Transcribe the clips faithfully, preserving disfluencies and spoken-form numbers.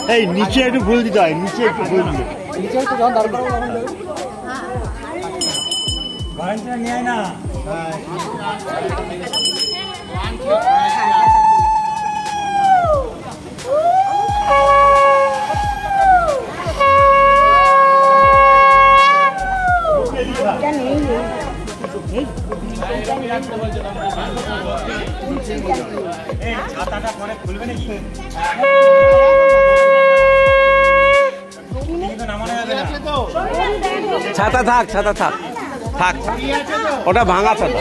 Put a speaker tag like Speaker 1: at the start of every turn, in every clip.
Speaker 1: এই নিচে একটু ফুল দিতে হয়, নিচে একটু ফুল দিতে নিচে একটু যখন দাঁড় করবো তখন ভলেন্টিয়ার নিয়ে না। ছাতাটা পরে খুলবে নাকি?
Speaker 2: ছাতা থাক, ছাতা থাক থাক, ওটা ভাঙা ছাতা।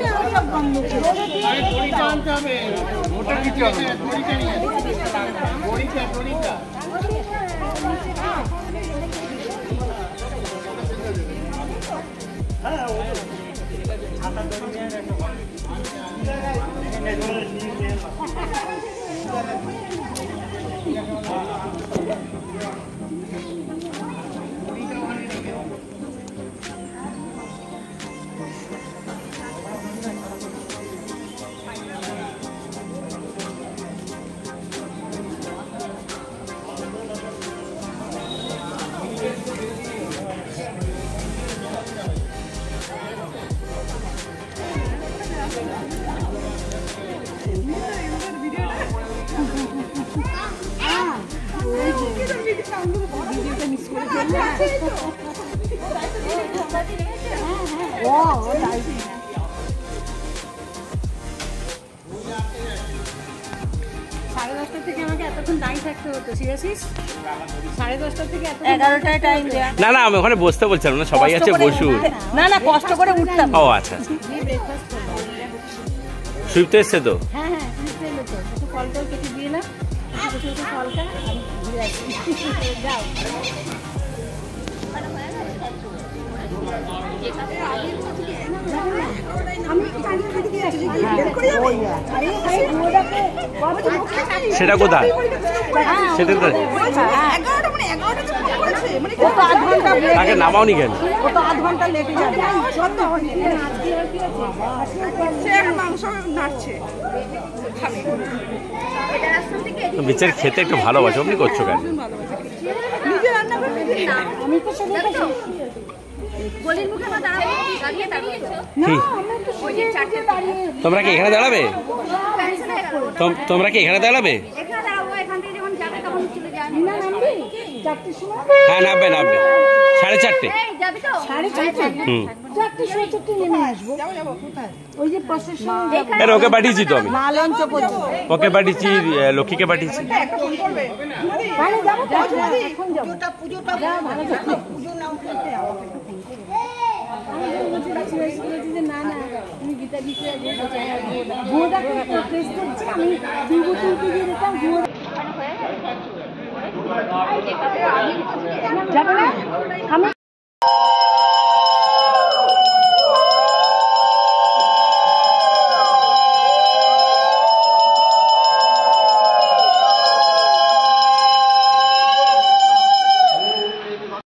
Speaker 3: সাড়ে দশটা থেকে আমাকে এতক্ষণ দাঁড়িয়ে থাকতে হতো, সিরিয়াসলি সাড়ে দশটা থেকে এগারোটায় টাইম দেয়া।
Speaker 2: না না আমি ওখানে বসতে বলছিলাম না, সবাই আছে বসু।
Speaker 3: না না কষ্ট করে উঠতাম।
Speaker 2: ও আচ্ছা, সুইপ তো এসছে তো।
Speaker 3: হ্যাঁ হ্যাঁ সুইপ এলো তো, একটু ফলটা কেটে দিয়ে না, একটু একটু ফলটা আমি ঘুরে আসি। যাও
Speaker 2: সেটা কোথায়? সেটা তাকে নামাওনি কেন? বিচার খেতে একটু ভালোবাসো, আপনি করছো কেন? তোমরা কি এখানে দাঁড়াবে? তোমরা কি এখানে দাঁড়াবে? হ্যাঁ নামবে নামবে সাড়ে চারটে। হুম ওকে পাঠিয়েছি তো আমি, ওকে পাঠিয়েছি, লক্ষ্মীকে পাঠিয়েছি।
Speaker 3: না না তুমি গীতা দিতে আমি